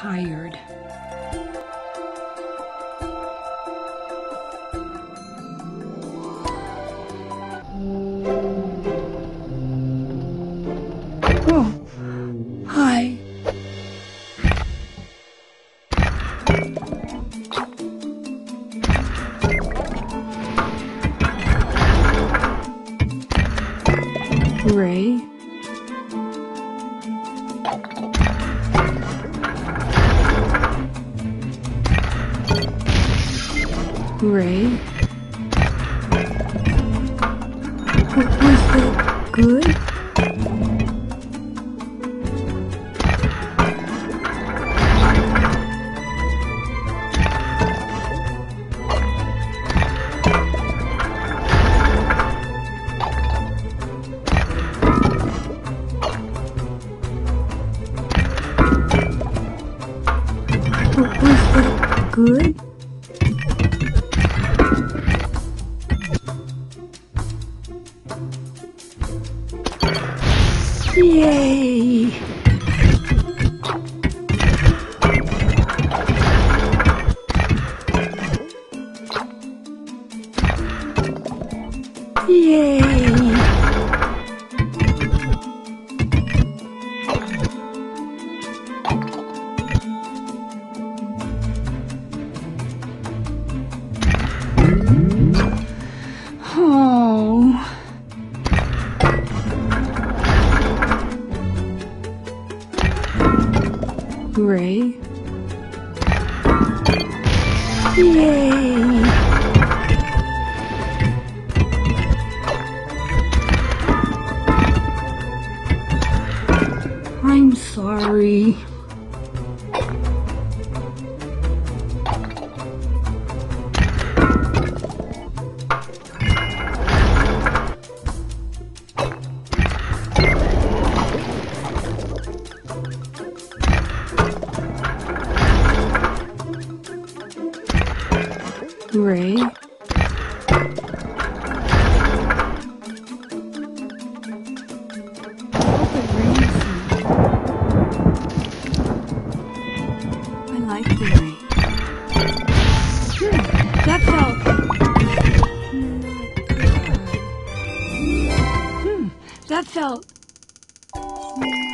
tired. Oh, hi. Ray? Ray? Was that good? Was that good? Yay! Yay! Oh. Ray? Yay! I'm sorry. Ray? I like the rain. That felt not good. That felt